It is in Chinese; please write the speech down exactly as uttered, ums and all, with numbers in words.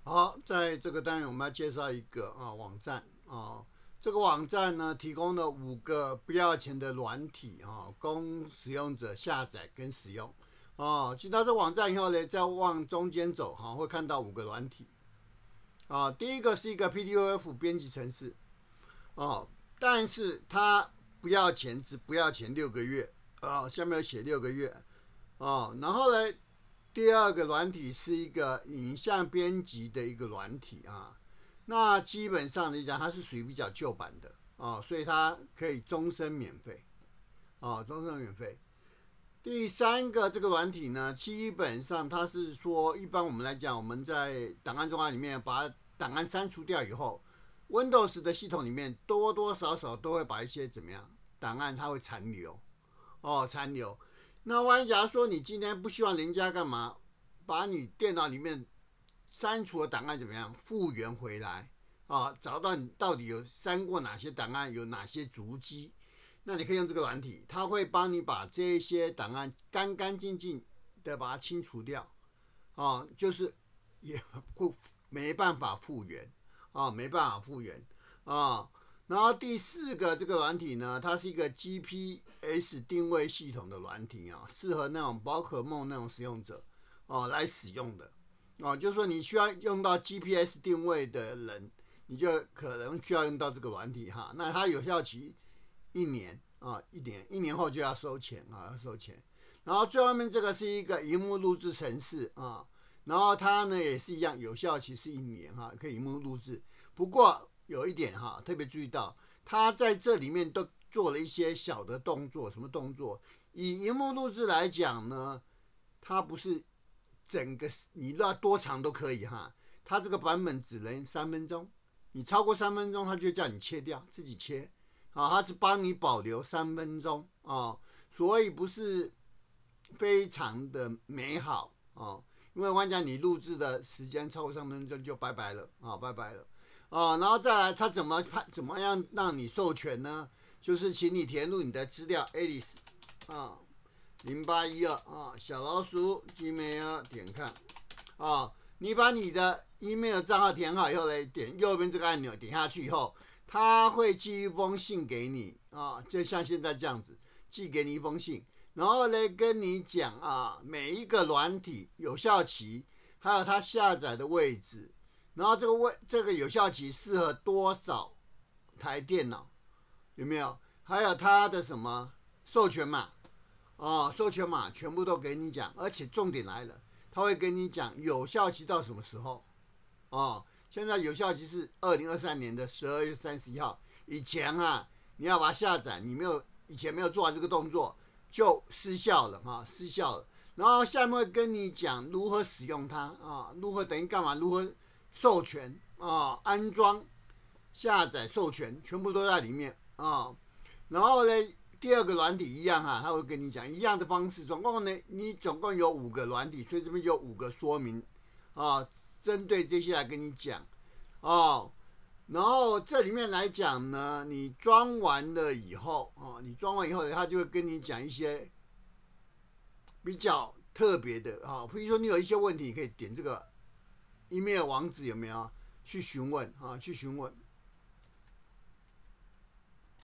好，在这个单元我们要介绍一个啊网站啊，这个网站呢提供了五个不要钱的软体啊，供使用者下载跟使用。哦，进到这网站以后呢，再往中间走哈，会看到五个软体啊。第一个是一个 P D F 编辑程式哦，但是它不要钱，只不要钱六个月啊，下面有写六个月哦。然后呢，第二个软体是一个影像编辑的一个软体啊，那基本上来讲，它是属于比较旧版的啊，所以它可以终身免费啊，终身免费。第三个这个软体呢，基本上它是说，一般我们来讲，我们在档案中案里面把档案删除掉以后，Windows 的系统里面多多少少都会把一些怎么样档案它会残留哦，残留。那万一假如说你今天不希望人家干嘛，把你电脑里面删除的档案怎么样复原回来啊？找到你到底有删过哪些档案，有哪些足迹，那你可以用这个软体，它会帮你把这些档案干干净净的把它清除掉啊，就是也不没办法复原啊，没办法复原啊。然后第四个这个软体呢，它是一个 G P S 定位系统的软体啊，适合那种宝可梦那种使用者哦来使用的哦，就是说你需要用到 G P S 定位的人，你就可能需要用到这个软体哈。那它有效期一年啊，一年一年后就要收钱啊，要收钱。然后最后面这个是一个荧幕录制程式啊，然后它呢也是一样，有效期是一年哈，可以荧幕录制。不过有一点哈，特别注意到，它在这里面都做了一些小的动作，什么动作？以荧幕录制来讲呢，它不是整个你要多长都可以哈，它这个版本只能三分钟，你超过三分钟，它就叫你切掉，自己切啊，它只帮你保留三分钟啊，所以不是非常的美好啊，因为万一你录制的时间超过三分钟就拜拜了啊，拜拜了。哦，然后再来，他怎么怎么样让你授权呢？就是请你填入你的资料 ，Alice 啊，零八一二啊，小老鼠 gmail 点 com 啊，你把你的 email 账号填好以后呢，点右边这个按钮，点下去以后，他会寄一封信给你啊，就像现在这样子，寄给你一封信，然后呢跟你讲啊，每一个软体有效期，还有它下载的位置。然后这个位这个有效期适合多少台电脑？有没有？还有它的什么授权码？哦，授权码全部都给你讲，而且重点来了，他会跟你讲有效期到什么时候？哦，现在有效期是二零二三年的十二月三十一号。以前啊，你要把它下载，你没有以前没有做完这个动作，就失效了啊，失效了。然后下面会跟你讲如何使用它啊，如何等于干嘛？如何授权啊，安装、下载、授权，全部都在里面啊。然后呢，第二个软体一样哈、啊，他会跟你讲一样的方式。总共呢，你总共有五个软体，所以这边就有五个说明啊，针对这些来跟你讲哦。然后这里面来讲呢，你装完了以后啊，你装完以后呢，他就会跟你讲一些比较特别的啊，比如说你有一些问题，你可以点这个email 网址有没有去询问啊？去询问